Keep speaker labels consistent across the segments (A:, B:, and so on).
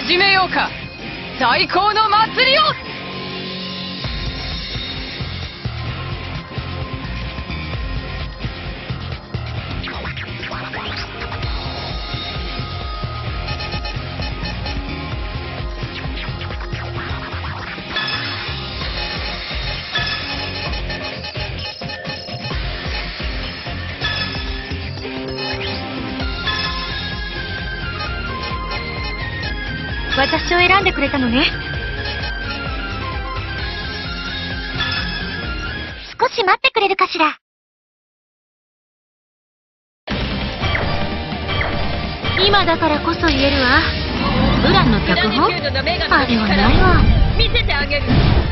A: 始めようか、最高の祭りを。
B: 私を選んでくれたのね。少し待ってくれるかしら。今だからこそ言えるわ。ウランの脚本？あれはないわ。
A: 見せてあげる。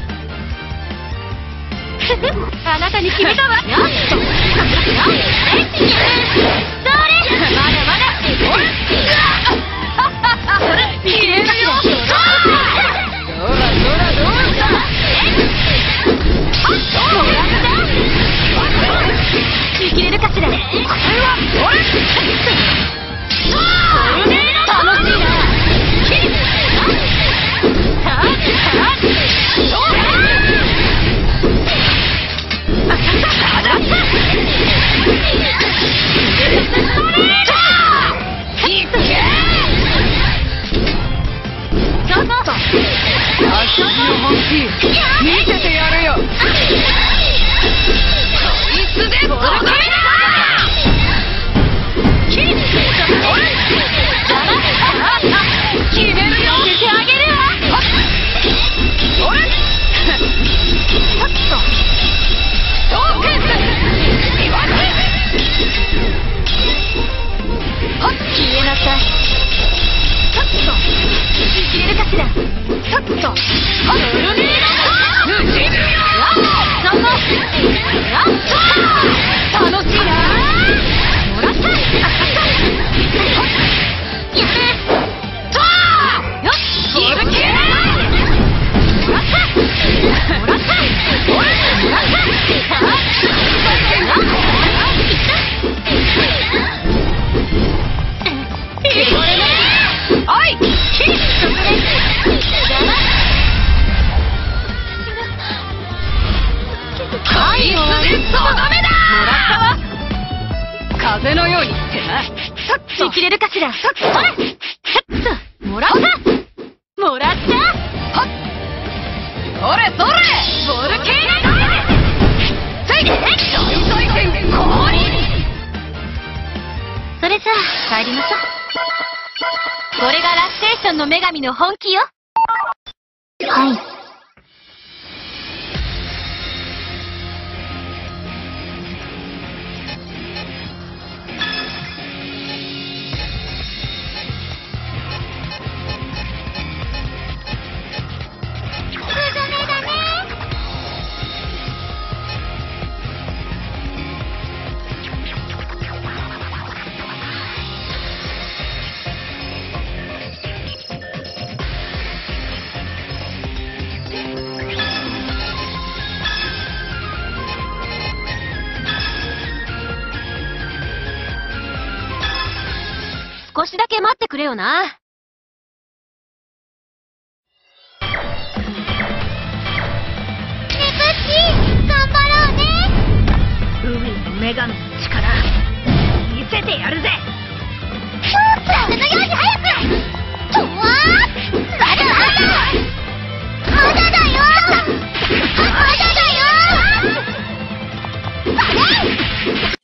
B: あなたに決めたわ。それまだまだ。
A: 消えるよ。どらどらどら。
B: 見切れるかしら。これは
A: 俺。楽しいな。足の本気見せてやるよ。いつでボルトメだ。決めるよ。見せてあげるわ。おれ。ちょっと。トークン。言わせ。
B: 消えなさい。
A: ちょっと。
B: 見切れるかしら。
A: ちょっと。楽しいな。もらった。よし。ボルケー。もらった。もらった。もらった。おい。風のようにってな。
B: 見切れるかしら。ほら。
A: もらった。
B: もらった。
A: はっ。それそれ。ボルケーナ。ついて。大回転降臨。
B: それじゃあ帰りましょう。これがラステーションの女神の本気よ。はい。少しだけ待ってくれよな。ねぶっち、頑張ろうね。
A: 海の女神の力見せてやるぜ。
B: 風のように早く。とわー。まだまだ。まだだよ。まだだよ。あれ。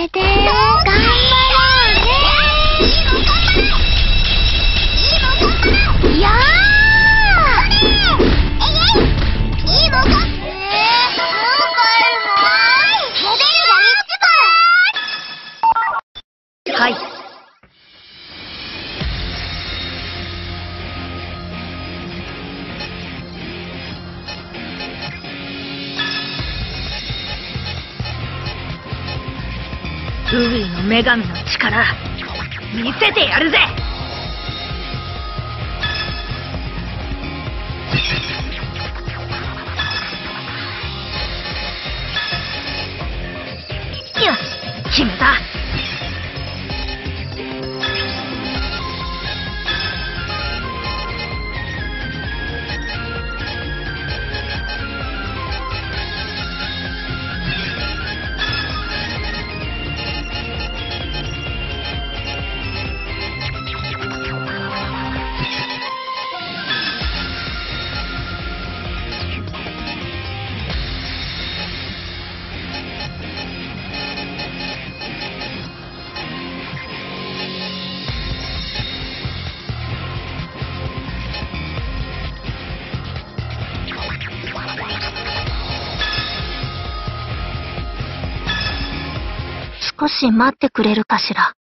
B: めて。頑張ろうね。やー。いいのか。もう帰るの。レベルが1番。
A: はい。ウィの女神の力見せてやるぜ。よし、決めた。少し待ってくれるかしら。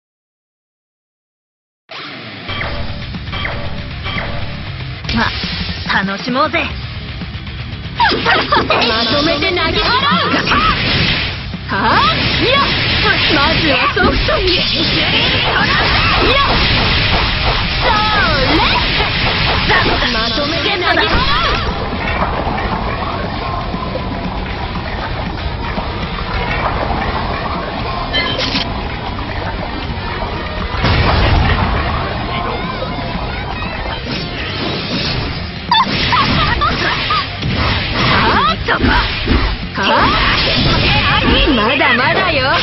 A: ま、楽しもうぜ。
C: まとめて投げ払う。はあ、いや、まずはソフトに。いや、それ。まとめて投げ払う。まだまだよ。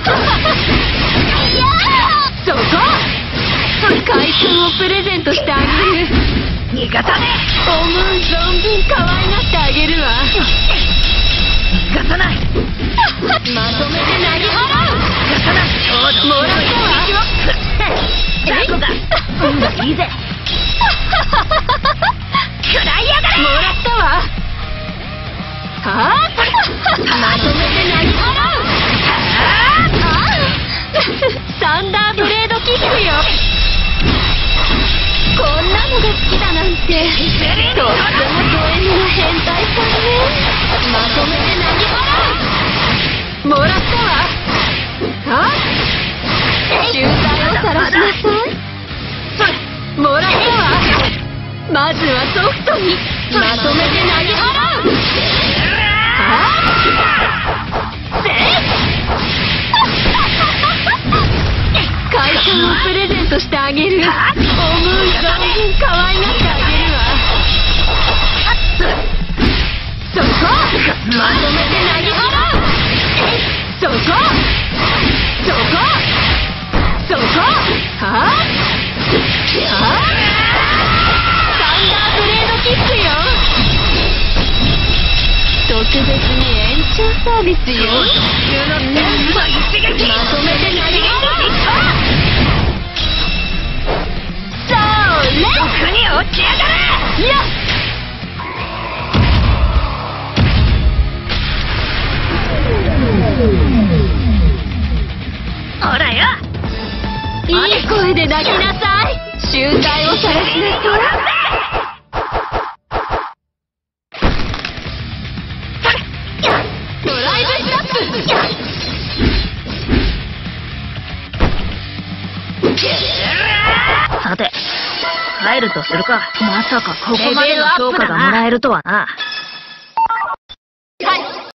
C: そこ。海藻をプレゼントしてあげる。
A: 逃がさねえ。
C: 思う存分可愛がってあげるわ。
A: 逃がさない。
C: まとめて投げ払う。
A: 逃がさない。ちょうど
C: もらったわ。
A: ザコがいいぜ。食らいやがれ。
C: もらったわ。はあ、まとめて投げ払う。サンダーブレードキックよ。こんなのが好きだなんて。とってもド M な変態さんね。まとめて投げ払う。もらったわ。はあ、集体を晒しなさい。もらったわ。まずはソフトに。まとめて投げ払う。会社をプレゼントしてあげる。思う存分可愛がってあげるわ。そこ。まとめて投げ払う。そこ。そこ。そこ。はあ、サンダーブレードキックよ。特別に延長サービスよ。まとめて投げ払う。それ。
A: 奥に落ちやがれ。
C: いや。
A: ほらよ。
C: いい声で泣きなさい。集体を晒しなさい。ドライブスラップ。
A: さて、帰るとするか。まさかここまでの評価がもらえるとはな。
C: はい。